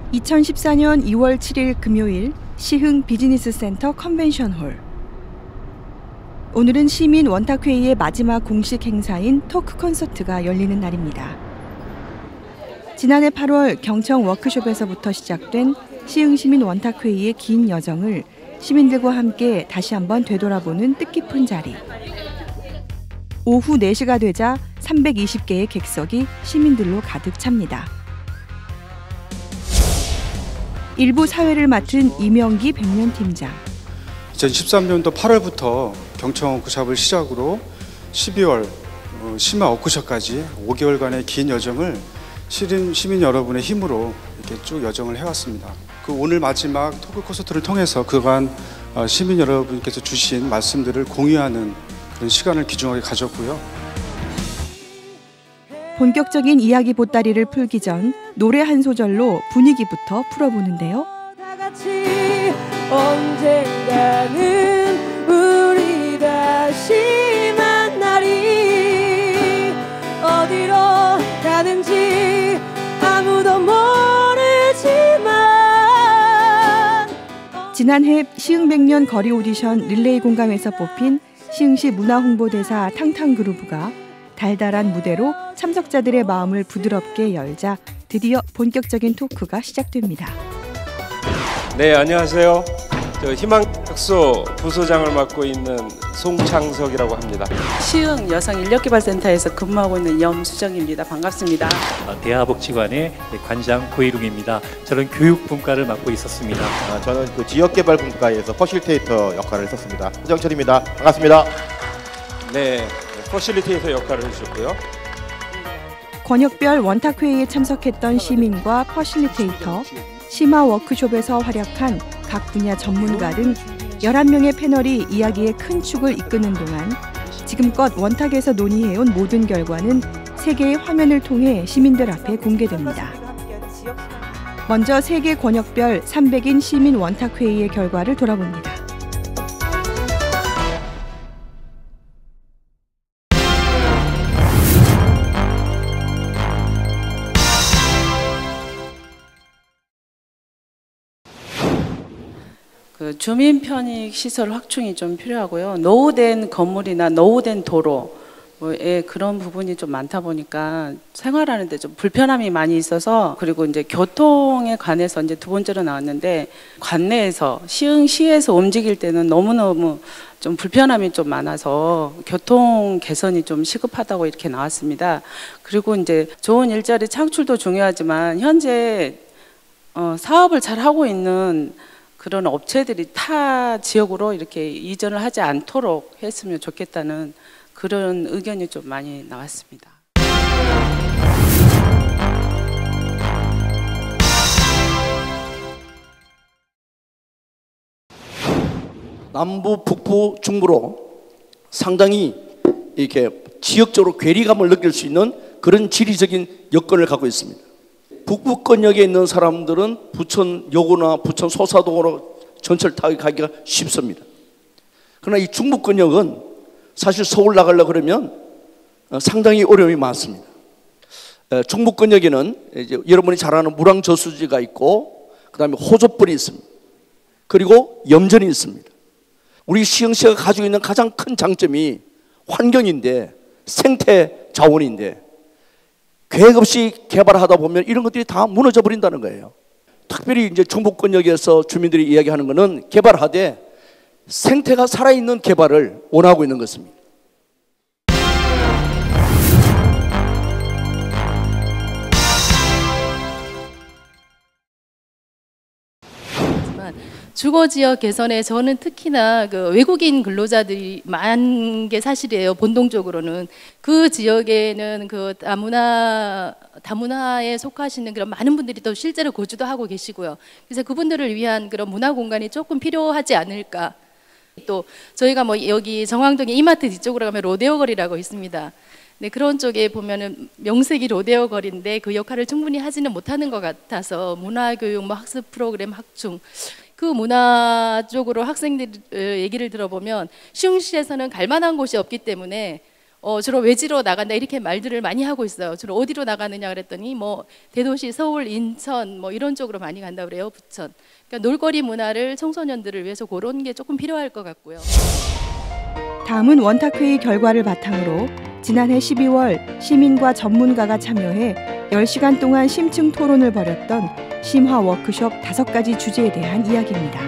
2014년 2월 7일 금요일 시흥 비즈니스센터 컨벤션홀. 오늘은 시민 원탁회의의 마지막 공식 행사인 토크 콘서트가 열리는 날입니다. 지난해 8월 경청 워크숍에서부터 시작된 시흥 시민 원탁회의의 긴 여정을 시민들과 함께 다시 한번 되돌아보는 뜻깊은 자리. 오후 4시가 되자 320개의 객석이 시민들로 가득 찹니다. 일부 사회를 맡은 이명기 백년팀장. 2013년도 8월부터 경청 워크숍을 시작으로 12월 심화 워크숍까지 5개월간의 긴 여정을 시민 여러분의 힘으로 이렇게 쭉 여정을 해왔습니다. 그 오늘 마지막 토크 콘서트를 통해서 그간 시민 여러분께서 주신 말씀들을 공유하는 그런 시간을 귀중하게 가졌고요. 본격적인 이야기 보따리를 풀기 전 노래 한 소절로 분위기부터 풀어보는데요. 다 같이 언젠가는 우리 다시 만나리. 어디로 가는지 아무도 모르지만. 지난해 시흥 100년 거리 오디션 릴레이 공감에서 뽑힌 시흥시 문화홍보대사 탕탕그루브가 달달한 무대로 참석자들의 마음을 부드럽게 열자 드디어 본격적인 토크가 시작됩니다. 네, 안녕하세요. 저 희망학소 부소장을 맡고 있는 송창석이라고 합니다. 시흥 여성인력개발센터에서 근무하고 있는 염수정입니다. 반갑습니다. 대하복지관의 관장 고일웅입니다. 저는 교육분과를 맡고 있었습니다. 저는 그 지역개발분과에서 퍼실테이터 역할을 했었습니다. 허정철입니다. 반갑습니다. 네, 퍼실리테이터 역할을 해주셨고요. 권역별 원탁회의에 참석했던 시민과 퍼실리테이터, 심화 워크숍에서 활약한 각 분야 전문가 등 11명의 패널이 이야기의 큰 축을 이끄는 동안 지금껏 원탁에서 논의해온 모든 결과는 세 개의 화면을 통해 시민들 앞에 공개됩니다. 먼저 세 개 권역별 300인 시민 원탁회의의 결과를 돌아봅니다. 그 주민 편익 시설 확충이 좀 필요하고요. 노후된 건물이나 노후된 도로에 그런 부분이 좀 많다 보니까 생활하는데 좀 불편함이 많이 있어서, 그리고 이제 교통에 관해서 이제 두 번째로 나왔는데, 관내에서 시흥시에서 움직일 때는 너무너무 좀 불편함이 좀 많아서 교통 개선이 좀 시급하다고 이렇게 나왔습니다. 그리고 이제 좋은 일자리 창출도 중요하지만 현재 사업을 잘 하고 있는 그런 업체들이 타 지역으로 이렇게 이전을 하지 않도록 했으면 좋겠다는 그런 의견이 좀 많이 나왔습니다. 남부, 북부, 중부로 상당히 이렇게 지역적으로 괴리감을 느낄 수 있는 그런 지리적인 여건을 갖고 있습니다. 북부권역에 있는 사람들은 부천 여고나 부천 소사동으로 전철 타고 가기가 쉽습니다. 그러나 이 중부권역은 사실 서울 나가려고 그러면 상당히 어려움이 많습니다. 중부권역에는 이제 여러분이 잘 아는 물왕저수지가 있고, 그 다음에 호접벌이 있습니다. 그리고 염전이 있습니다. 우리 시흥시가 가지고 있는 가장 큰 장점이 환경인데, 생태 자원인데, 계획 없이 개발하다 보면 이런 것들이 다 무너져 버린다는 거예요. 특별히 이제 중부권역에서 주민들이 이야기하는 것은 개발하되 생태가 살아있는 개발을 원하고 있는 것입니다. 주거 지역 개선에 저는 특히나 그 외국인 근로자들이 많은 게 사실이에요. 본동적으로는 그 지역에는 그 다문화에 속하시는 그런 많은 분들이 또 실제로 거주도 하고 계시고요. 그래서 그분들을 위한 그런 문화 공간이 조금 필요하지 않을까. 또 저희가 뭐 여기 정왕동의 이마트 뒤쪽으로 가면 로데오 거리라고 있습니다. 네, 그런 쪽에 보면은 명색이 로데오 거리인데 그 역할을 충분히 하지는 못하는 것 같아서 문화교육, 뭐 학습 프로그램 확충, 그 문화 쪽으로 학생들 얘기를 들어보면 시흥시에서는 갈 만한 곳이 없기 때문에 주로 외지로 나간다 이렇게 말들을 많이 하고 있어요. 주로 어디로 나가느냐 그랬더니 뭐 대도시 서울, 인천 뭐 이런 쪽으로 많이 간다 그래요. 부천. 그러니까 놀거리 문화를 청소년들을 위해서 그런 게 조금 필요할 것 같고요. 다음은 원탁회의 결과를 바탕으로 지난해 12월 시민과 전문가가 참여해 10시간 동안 심층 토론을 벌였던 심화 워크숍 5가지 주제에 대한 이야기입니다.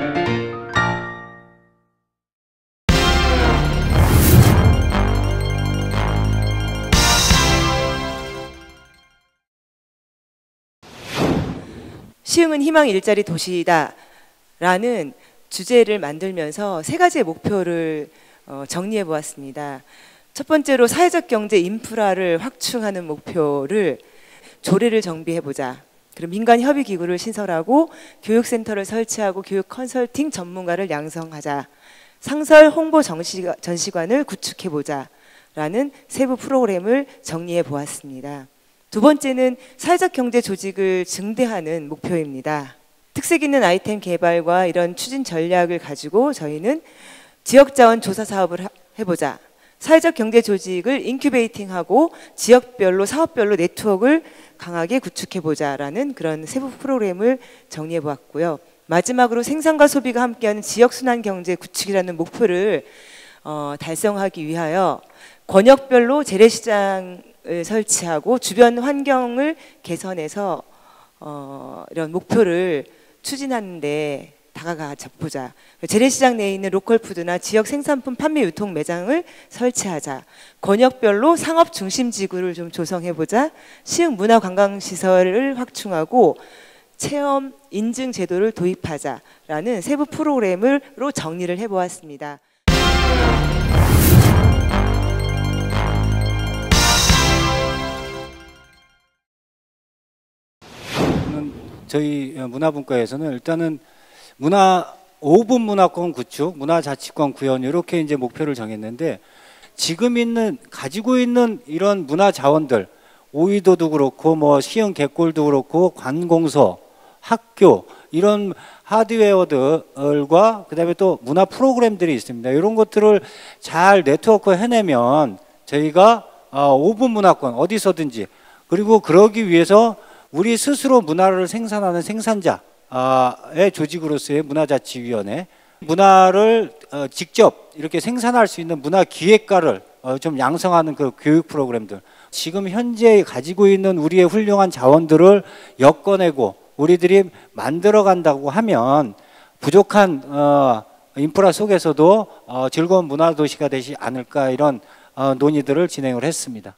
시흥은 희망 일자리 도시다라는 주제를 만들면서 3가지의 목표를 정리해 보았습니다. 첫 번째로 사회적 경제 인프라를 확충하는 목표를 조례를 정비해보자. 그리고 민간 협의 기구를 신설하고 교육센터를 설치하고 교육 컨설팅 전문가를 양성하자. 상설 홍보 전시관을 구축해보자. 라는 세부 프로그램을 정리해 보았습니다. 두 번째는 사회적 경제 조직을 증대하는 목표입니다. 특색 있는 아이템 개발과 이런 추진 전략을 가지고 저희는 지역자원 조사 사업을 해보자. 사회적 경제 조직을 인큐베이팅하고 지역별로 사업별로 네트워크를 강하게 구축해보자라는 그런 세부 프로그램을 정리해 보았고요. 마지막으로 생산과 소비가 함께하는 지역순환 경제 구축이라는 목표를 달성하기 위하여 권역별로 재래시장을 설치하고 주변 환경을 개선해서 이런 목표를 추진하는데 다가가 보자. 재래시장 내에 있는 로컬푸드나 지역 생산품 판매 유통 매장을 설치하자. 권역별로 상업 중심 지구를 좀 조성해보자. 시흥 문화관광시설을 확충하고 체험 인증 제도를 도입하자라는 세부 프로그램으로 정리를 해보았습니다. 저희 문화분과에서는 일단은 5분 문화권 구축, 문화자치권 구현 이렇게 이제 목표를 정했는데 지금 가지고 있는 이런 문화 자원들 오이도도 그렇고 뭐 시흥 갯골도 그렇고 관공서, 학교 이런 하드웨어들과 그다음에 또 문화 프로그램들이 있습니다. 이런 것들을 잘 네트워크 해내면 저희가 5분 문화권 어디서든지 그리고 그러기 위해서 우리 스스로 문화를 생산하는 생산자의 조직으로서의 문화자치위원회, 문화를 직접 이렇게 생산할 수 있는 문화기획가를 좀 양성하는 그 교육 프로그램들, 지금 현재 가지고 있는 우리의 훌륭한 자원들을 엮어내고 우리들이 만들어간다고 하면 부족한 인프라 속에서도 즐거운 문화도시가 되지 않을까 이런 논의들을 진행을 했습니다.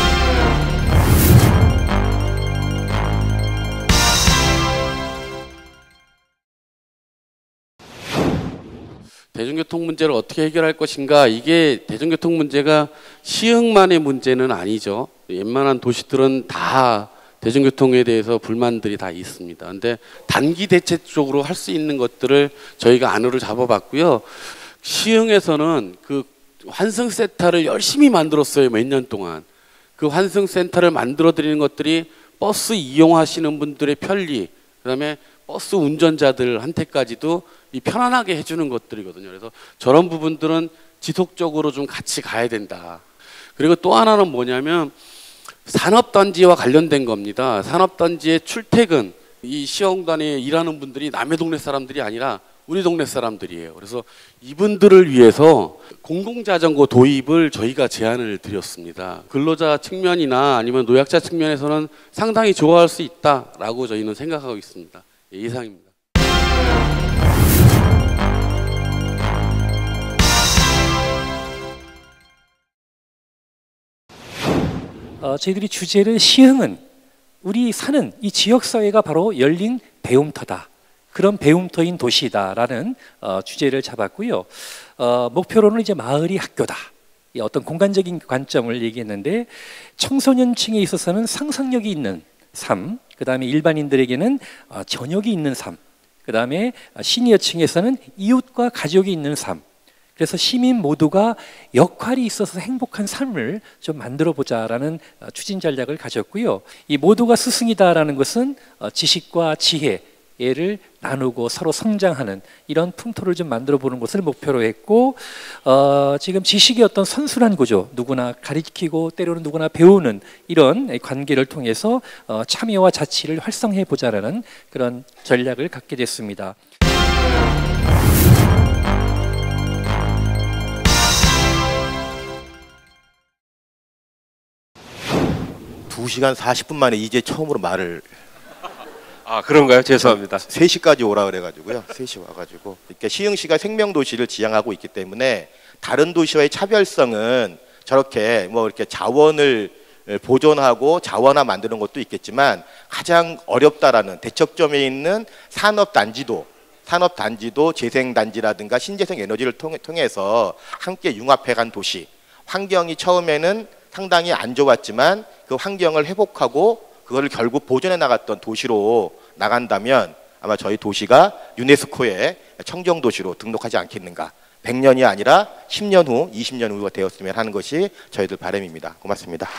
대중교통 문제를 어떻게 해결할 것인가, 이게 대중교통 문제가 시흥만의 문제는 아니죠. 웬만한 도시들은 다 대중교통에 대해서 불만들이 다 있습니다. 근데 단기 대책적으로 할 수 있는 것들을 저희가 안으로 잡아봤고요. 시흥에서는 그 환승센터를 열심히 만들었어요. 몇 년 동안. 그 환승센터를 만들어 드리는 것들이 버스 이용하시는 분들의 편리, 그다음에 버스 운전자들한테까지도 이 편안하게 해주는 것들이거든요. 그래서 저런 부분들은 지속적으로 좀 같이 가야 된다. 그리고 또 하나는 뭐냐면 산업단지와 관련된 겁니다. 산업단지의 출퇴근, 이 시흥단에 일하는 분들이 남의 동네 사람들이 아니라 우리 동네 사람들이에요. 그래서 이분들을 위해서 공공자전거 도입을 저희가 제안을 드렸습니다. 근로자 측면이나 아니면 노약자 측면에서는 상당히 좋아할 수 있다라고 저희는 생각하고 있습니다. 예, 이상입니다. 저희들이 주제를 시흥은 우리 사는 이 지역사회가 바로 열린 배움터다. 그런 배움터인 도시다라는 주제를 잡았고요. 목표로는 이제 마을이 학교다. 어떤 공간적인 관점을 얘기했는데 청소년층에 있어서는 상상력이 있는 삶, 그 다음에 일반인들에게는 저녁이 있는 삶, 그 다음에 시니어층에서는 이웃과 가족이 있는 삶. 그래서 시민 모두가 역할이 있어서 행복한 삶을 좀 만들어 보자라는 추진 전략을 가졌고요. 이 모두가 스승이다라는 것은 지식과 지혜, 애를 나누고 서로 성장하는 이런 풍토를 좀 만들어 보는 것을 목표로 했고, 지금 지식의 어떤 선순환 구조, 누구나 가르치고 때로는 누구나 배우는 이런 관계를 통해서 참여와 자치를 활성해 보자라는 그런 전략을 갖게 됐습니다. 2시간 40분 만에 이제 처음으로 말을. 아, 그런가요? 죄송합니다. 3시까지 오라 그래가지고요. 3시 와가지고. 이렇게 시흥시가 생명도시를 지향하고 있기 때문에 다른 도시와의 차별성은 저렇게 뭐 이렇게 자원을 보존하고 자원화 만드는 것도 있겠지만 가장 어렵다라는 대척점에 있는 산업단지도 재생단지라든가 신재생 에너지를 통해서 함께 융합해간 도시. 환경이 처음에는 상당히 안 좋았지만 그 환경을 회복하고 그거를 결국 보존해 나갔던 도시로 나간다면 아마 저희 도시가 유네스코에 청정도시로 등록하지 않겠는가. 100년이 아니라 10년 후, 20년 후가 되었으면 하는 것이 저희들 바람입니다. 고맙습니다.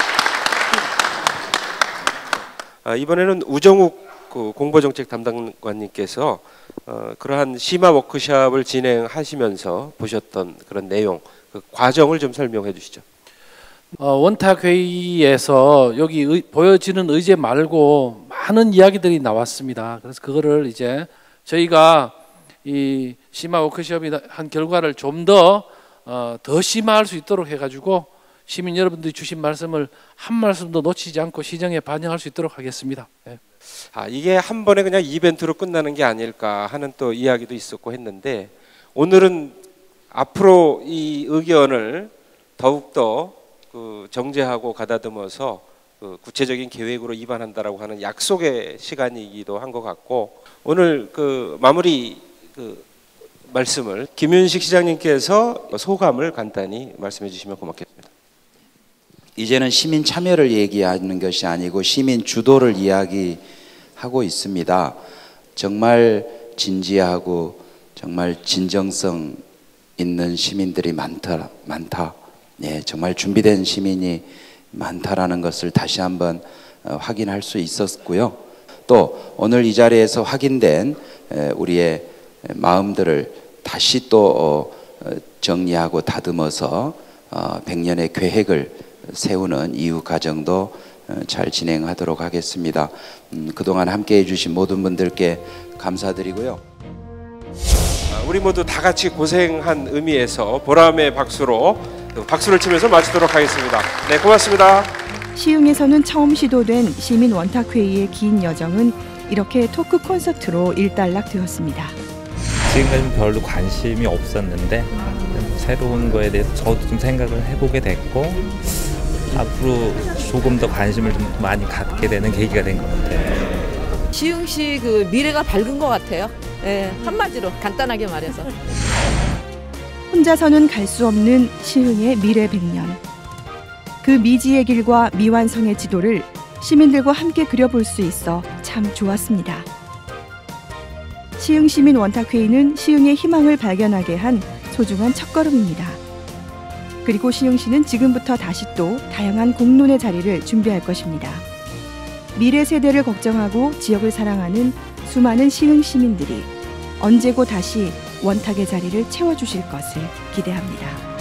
이번에는 우정욱 공보정책 담당관님께서 그러한 심화 워크숍을 진행하시면서 보셨던 그런 내용, 그 과정을 좀 설명해 주시죠. 원탁회의에서 여기 보여지는 의제 말고 많은 이야기들이 나왔습니다. 그래서 그거를 이제 저희가 이 심화 워크숍이 한 결과를 좀 더 심화할 수 있도록 해가지고 시민 여러분들이 주신 말씀을 한 말씀도 놓치지 않고 시정에 반영할 수 있도록 하겠습니다. 네. 이게 한 번에 그냥 이벤트로 끝나는 게 아닐까 하는 또 이야기도 있었고 했는데, 오늘은 앞으로 이 의견을 더욱더 정제하고 가다듬어서 구체적인 계획으로 입안한다라고 하는 약속의 시간이기도 한 것 같고, 오늘 마무리 말씀을 김윤식 시장님께서 소감을 간단히 말씀해 주시면 고맙겠습니다. 이제는 시민 참여를 얘기하는 것이 아니고 시민 주도를 이야기하고 있습니다. 정말 진지하고 정말 진정성 있는 시민들이 많다. 네, 정말 준비된 시민이 많다라는 것을 다시 한번 확인할 수 있었고요. 또 오늘 이 자리에서 확인된 우리의 마음들을 다시 또 정리하고 다듬어서 100년의 계획을 세우는 이후 과정도 잘 진행하도록 하겠습니다. 그동안 함께해 주신 모든 분들께 감사드리고요. 우리 모두 다 같이 고생한 의미에서 보람의 박수로 박수를 치면서 마치도록 하겠습니다. 네, 고맙습니다. 시흥에서는 처음 시도된 시민 원탁회의의 긴 여정은 이렇게 토크 콘서트로 일단락되었습니다. 지금까지는 별로 관심이 없었는데 새로운 거에 대해서 저도 좀 생각을 해보게 됐고, 앞으로 조금 더 관심을 좀 많이 갖게 되는 계기가 된 것 같아요. 시흥시 그 미래가 밝은 것 같아요. 네, 한마디로 간단하게 말해서. 혼자서는 갈 수 없는 시흥의 미래 100년. 그 미지의 길과 미완성의 지도를 시민들과 함께 그려볼 수 있어 참 좋았습니다. 시흥시민 원탁회의는 시흥의 희망을 발견하게 한 소중한 첫걸음입니다. 그리고 시흥시는 지금부터 다시 또 다양한 공론의 자리를 준비할 것입니다. 미래 세대를 걱정하고 지역을 사랑하는 수많은 시흥 시민들이 언제고 다시 원탁의 자리를 채워주실 것을 기대합니다.